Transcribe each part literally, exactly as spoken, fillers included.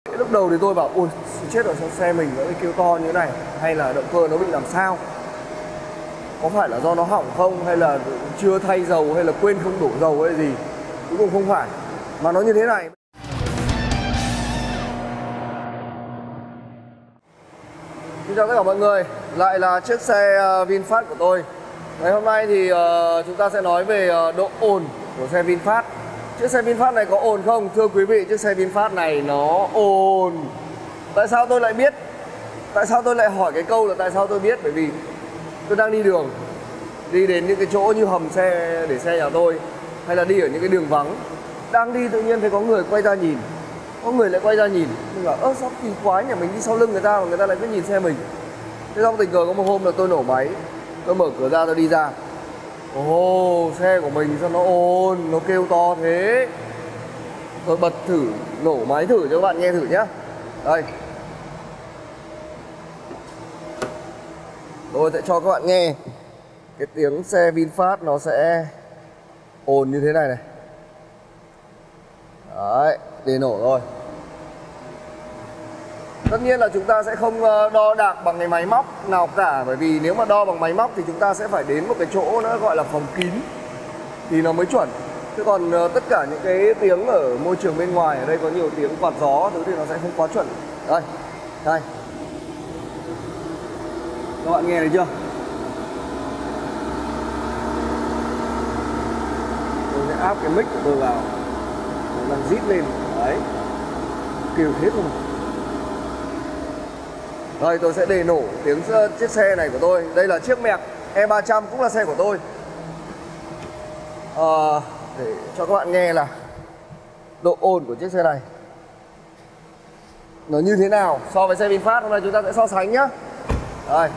Lúc đầu thì tôi bảo ôi chết rồi, sao xe mình nó kêu to như thế này, hay là động cơ nó bị làm sao, có phải là do nó hỏng không, hay là chưa thay dầu, hay là quên không đổ dầu hay gì. Cuối cùng không phải, mà nó như thế này. Xin chào tất cả mọi người, lại là chiếc xe VinFast của tôi. Ngày hôm nay thì uh, chúng ta sẽ nói về uh, độ ồn của xe VinFast. Chiếc xe VinFast này có ồn không? Thưa quý vị, chiếc xe VinFast này nó ồn. Tại sao tôi lại biết? Tại sao tôi lại hỏi cái câu là tại sao tôi biết? Bởi vì tôi đang đi đường, đi đến những cái chỗ như hầm xe để xe nhà tôi, hay là đi ở những cái đường vắng. Đang đi tự nhiên thấy có người quay ra nhìn, có người lại quay ra nhìn. Mình bảo ơ sao kỳ quái nhỉ, mình đi sau lưng người ta mà người ta lại cứ nhìn xe mình. Thế xong tình cờ có một hôm là tôi nổ máy, tôi mở cửa ra tôi đi ra. Ồ, oh, xe của mình sao nó ồn, nó kêu to thế. Tôi bật thử, nổ máy thử cho các bạn nghe thử nhá. Đây, tôi sẽ cho các bạn nghe cái tiếng xe VinFast nó sẽ ồn như thế này này. Đấy, để nổ rồi. Tất nhiên là chúng ta sẽ không đo đạc bằng cái máy móc nào cả. Bởi vì nếu mà đo bằng máy móc thì chúng ta sẽ phải đến một cái chỗ nó gọi là phòng kín thì nó mới chuẩn. Chứ còn tất cả những cái tiếng ở môi trường bên ngoài, ở đây có nhiều tiếng quạt gió thứ thì nó sẽ không quá chuẩn. Đây, đây, các bạn nghe thấy chưa? Tôi sẽ áp cái mic của tôi vào, nó đang rít lên. Đấy, kêu hết luôn. Đây, tôi sẽ để nổ tiếng chiếc xe này của tôi. Đây là chiếc Merc E ba trăm, cũng là xe của tôi. à, Để cho các bạn nghe là độ ồn của chiếc xe này nó như thế nào so với xe VinFast. Hôm nay chúng ta sẽ so sánh nhá. Đây,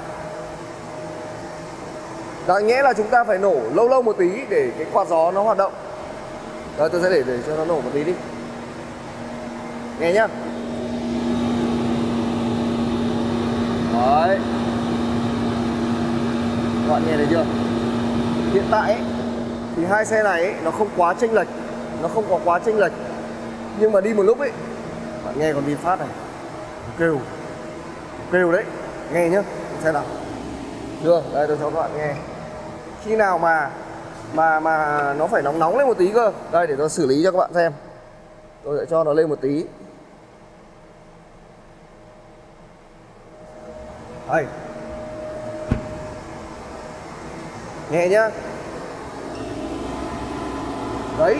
đáng nghĩa là chúng ta phải nổ lâu lâu một tí để cái quạt gió nó hoạt động. Đây, tôi sẽ để, để cho nó nổ một tí đi. Nghe nhá. Đấy, các bạn nghe thấy chưa? Hiện tại ấy, thì hai xe này ấy, nó không quá chênh lệch, nó không có quá chênh lệch. Nhưng mà đi một lúc ấy, bạn nghe con VinFast này kêu, kêu đấy, nghe nhá, xe nào. Chưa, đây tôi cho các bạn nghe. Khi nào mà mà mà nó phải nóng nóng lên một tí cơ. Đây, để tôi xử lý cho các bạn xem. Tôi sẽ cho nó lên một tí. Đây, nghe nhá. Đấy,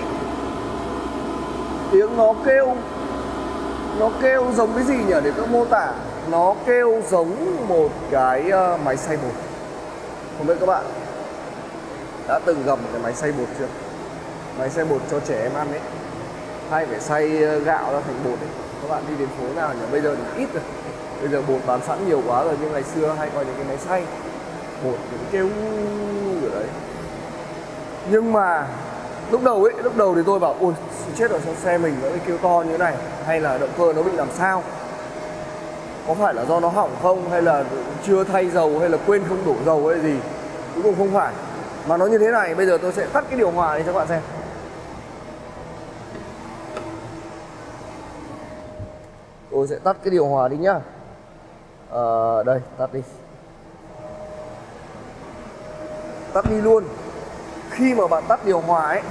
tiếng nó kêu, nó kêu giống cái gì nhỉ, để tôi mô tả. Nó kêu giống một cái uh, máy xay bột. Không biết các bạn đã từng gặp một cái máy xay bột chưa? Máy xay bột cho trẻ em ăn ấy, hay phải xay gạo ra thành bột ấy. Các bạn đi đến phố nào nhỉ? Bây giờ thì ít rồi, bây giờ bột bán sẵn nhiều quá rồi, nhưng ngày xưa hay có những cái máy xay bột cũng kêu ở đấy. Nhưng mà lúc đầu ấy, lúc đầu thì tôi bảo ôi chết rồi, sao xe mình nó kêu to như thế này, hay là động cơ nó bị làm sao, có phải là do nó hỏng không, hay là chưa thay dầu, hay là quên không đổ dầu hay gì. Cuối cùng không phải, mà nó như thế này. Bây giờ tôi sẽ tắt cái điều hòa đi cho các bạn xem. Tôi sẽ tắt cái điều hòa đi nhá. À, đây, tắt đi. Tắt đi luôn. Khi mà bạn tắt điều hòa ấy,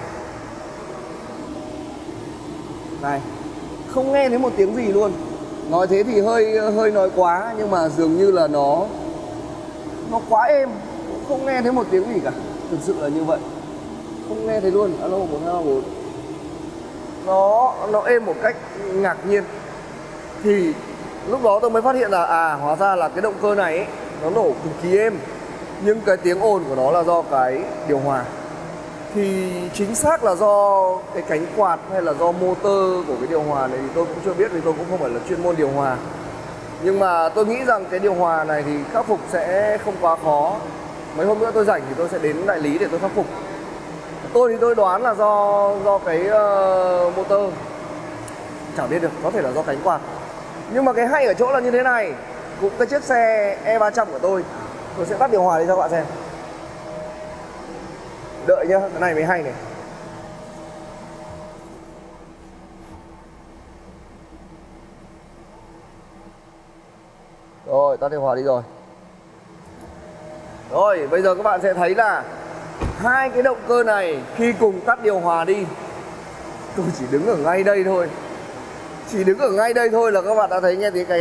này, không nghe thấy một tiếng gì luôn. Nói thế thì hơi hơi nói quá, nhưng mà dường như là nó nó quá êm, không nghe thấy một tiếng gì cả. Thực sự là như vậy, không nghe thấy luôn. Alo, một hai ba bốn. Nó nó êm một cách ngạc nhiên. Thì lúc đó tôi mới phát hiện là à, hóa ra là cái động cơ này ấy, nó nổ cực kỳ êm, nhưng cái tiếng ồn của nó là do cái điều hòa. Thì chính xác là do cái cánh quạt hay là do motor của cái điều hòa này thì tôi cũng chưa biết, vì tôi cũng không phải là chuyên môn điều hòa. Nhưng mà tôi nghĩ rằng cái điều hòa này thì khắc phục sẽ không quá khó. Mấy hôm nữa tôi rảnh thì tôi sẽ đến đại lý để tôi khắc phục. Tôi thì tôi đoán là do do cái uh, motor, chẳng biết được, có thể là do cánh quạt. Nhưng mà cái hay ở chỗ là như thế này, cũng cái chiếc xe E ba trăm của tôi. Tôi sẽ tắt điều hòa đi cho các bạn xem. Đợi nhá, cái này mới hay này. Rồi, tắt điều hòa đi rồi. Rồi, bây giờ các bạn sẽ thấy là hai cái động cơ này khi cùng tắt điều hòa đi, tôi chỉ đứng ở ngay đây thôi. Chỉ đứng ở ngay đây thôi là các bạn đã thấy nghe tiếng cày.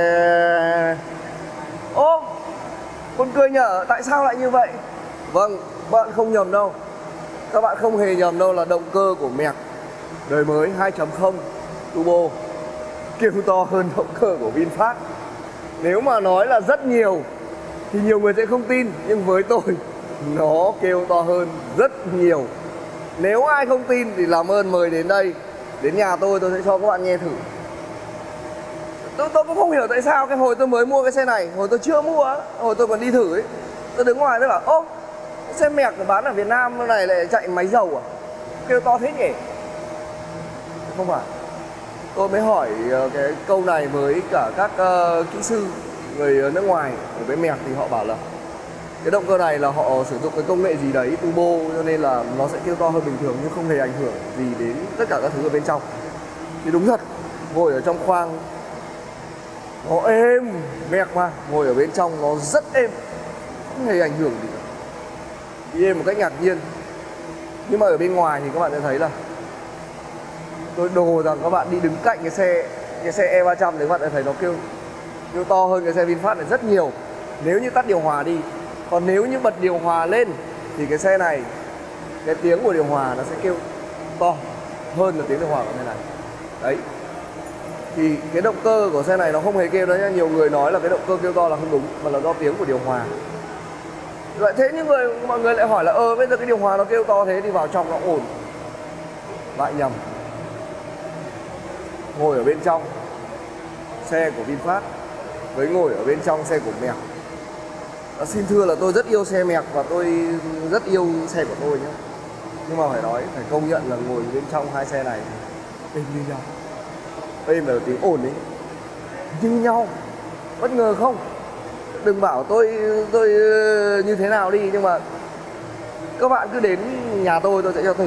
Ô, con cười nhở, tại sao lại như vậy? Vâng, bạn không nhầm đâu. Các bạn không hề nhầm đâu, là động cơ của Merc đời mới hai chấm không turbo kêu to hơn động cơ của VinFast. Nếu mà nói là rất nhiều thì nhiều người sẽ không tin, nhưng với tôi nó kêu to hơn rất nhiều. Nếu ai không tin thì làm ơn mời đến đây, đến nhà tôi, tôi sẽ cho các bạn nghe thử. Tôi, tôi cũng không hiểu tại sao cái hồi tôi mới mua cái xe này, hồi tôi chưa mua, hồi tôi còn đi thử ấy, tôi đứng ngoài tôi bảo ô, cái xe Merc bán ở Việt Nam này lại chạy máy dầu à, kêu to thế nhỉ? Không phải. Tôi mới hỏi cái câu này với cả các uh, kỹ sư người nước ngoài ở với Merc thì họ bảo là cái động cơ này là họ sử dụng cái công nghệ gì đấy turbo, cho nên là nó sẽ kêu to hơn bình thường nhưng không hề ảnh hưởng gì đến tất cả các thứ ở bên trong. Thì đúng thật, ngồi ở trong khoang nó êm, Merc mà ngồi ở bên trong nó rất êm, không hề ảnh hưởng gì cả, đi êm một cách ngạc nhiên. Nhưng mà ở bên ngoài thì các bạn sẽ thấy là tôi đồ rằng các bạn đi đứng cạnh cái xe cái xe E ba trăm thì các bạn sẽ thấy nó kêu kêu to hơn cái xe VinFast này rất nhiều nếu như tắt điều hòa đi. Còn nếu như bật điều hòa lên thì cái xe này, cái tiếng của điều hòa nó sẽ kêu to hơn là tiếng điều hòa của xe này. Đấy. Thì cái động cơ của xe này nó không hề kêu đấy nha. Nhiều người nói là cái động cơ kêu to là không đúng, mà là do tiếng của điều hòa. Vậy thế nhưng người mọi người lại hỏi là ơ bây giờ cái điều hòa nó kêu to thế thì vào trong nó ổn. Lại nhầm. Ngồi ở bên trong xe của VinFast với ngồi ở bên trong xe của Merc. À, xin thưa là tôi rất yêu xe Merc và tôi rất yêu xe của tôi nhé. Nhưng mà phải nói, phải công nhận là ngồi bên trong hai xe này êm như nhau. Êm là tiếng ồn ấy, như nhau. Bất ngờ không? Đừng bảo tôi tôi như thế nào đi, nhưng mà các bạn cứ đến nhà tôi tôi sẽ cho thử.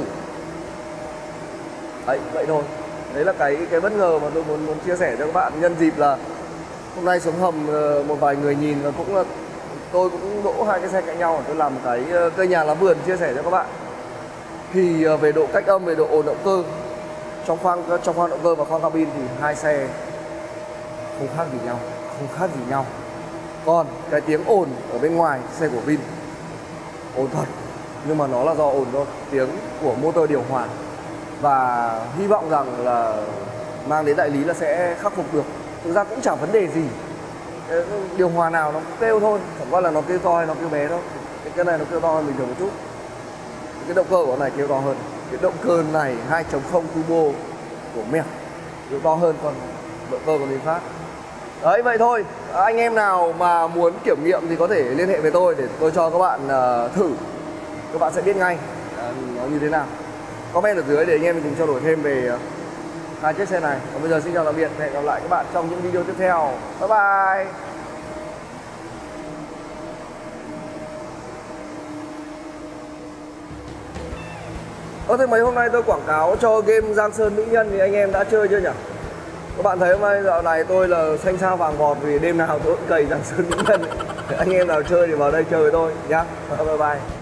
Đấy, vậy thôi. Đấy là cái cái bất ngờ mà tôi muốn muốn chia sẻ cho các bạn nhân dịp là hôm nay xuống hầm một vài người nhìn, và cũng là tôi cũng đỗ hai cái xe cạnh nhau, tôi làm một cái cây nhà lá vườn chia sẻ cho các bạn. Thì về độ cách âm, về độ ồn động cơ trong khoang trong khoang động cơ và khoang cabin thì hai xe không khác gì nhau, không khác gì nhau. Còn cái tiếng ồn ở bên ngoài xe của Vin ồn thật, nhưng mà nó là do ồn thôi, tiếng của motor điều hòa. Và hy vọng rằng là mang đến đại lý là sẽ khắc phục được. Thực ra cũng chẳng vấn đề gì, điều hòa nào nó cũng kêu thôi, chẳng qua là nó kêu to hay nó kêu bé đâu. Cái cái này nó kêu to hơn bình thường một chút, cái động cơ của nó này kêu to hơn. Cái động cơ này hai chấm không turbo của Merc kêu to hơn con động cơ của VinFast. Đấy, vậy thôi. Anh em nào mà muốn kiểm nghiệm thì có thể liên hệ với tôi để tôi cho các bạn uh, thử. Các bạn sẽ biết ngay uh, nó như thế nào. Comment ở dưới để anh em mình cùng trao đổi thêm về uh, hai chiếc xe này. Còn bây giờ xin chào tạm biệt, hẹn gặp lại các bạn trong những video tiếp theo. Bye bye. Ơ thế mấy hôm nay tôi quảng cáo cho game Giang Sơn Mỹ Nhân thì anh em đã chơi chưa nhỉ? Các bạn thấy hôm nay dạo này tôi là xanh sao vàng vọt vì đêm nào tôi cũng cày Giang Sơn Mỹ Nhân. Anh em nào chơi thì vào đây chơi với tôi nhá. Bye bye.